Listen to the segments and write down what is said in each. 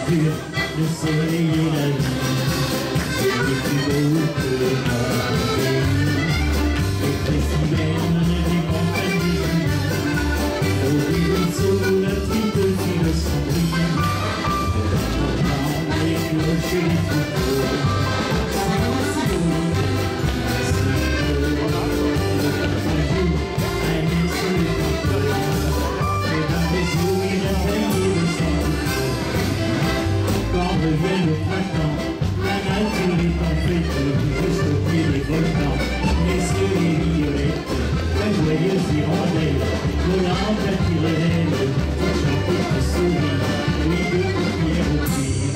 nature, le soleil et la vie. C'est plus beau que mon pays. Les festivals des montagnes du Jura, au ruisseau, la petite ville sans brille. Les clochers, les troupeaux, c'est si beau. Revient le printemps, la nature est en fête, juste au pied des volcans, les cieux et violettes, la joyeuse hirondelle, volant à tire-l'aile, pour chanter tout sourire, oui, de paupières au pied.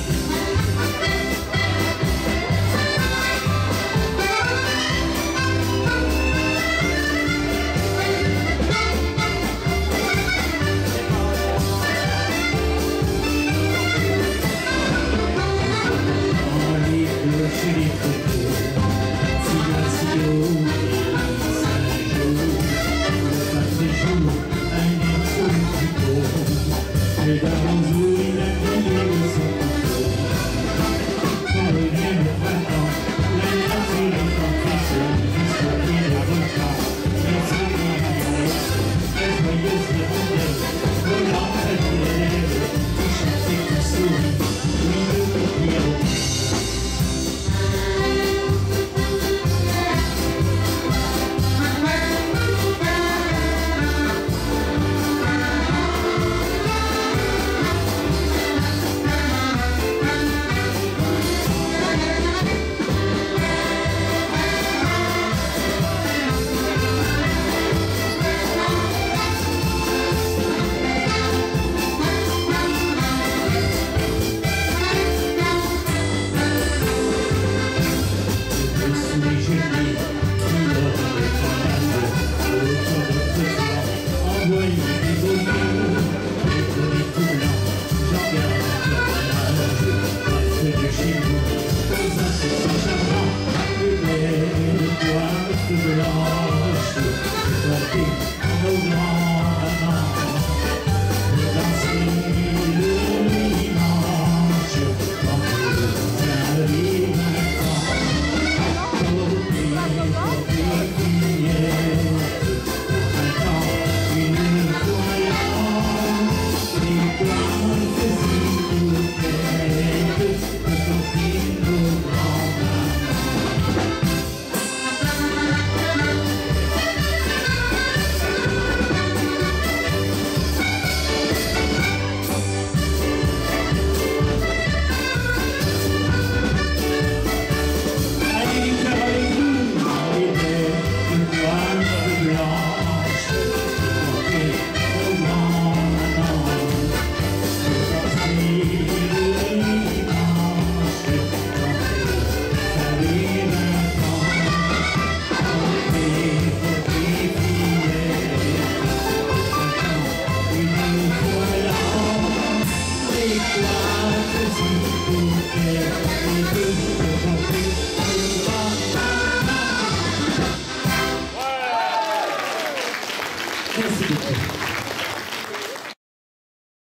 Chez les troupeaux, Silencio et Saint-Jean, le passé jour, un air sur le tricot, les dames et la criée sont couteaux. Quand revient le printemps, la nature est en fête, jusqu'au pied des volcans, les sourires, la joyeuse hirondelle, volant à tire-l'aile, tout chanter, tout sourire, oui, de paupières au pied. Wow.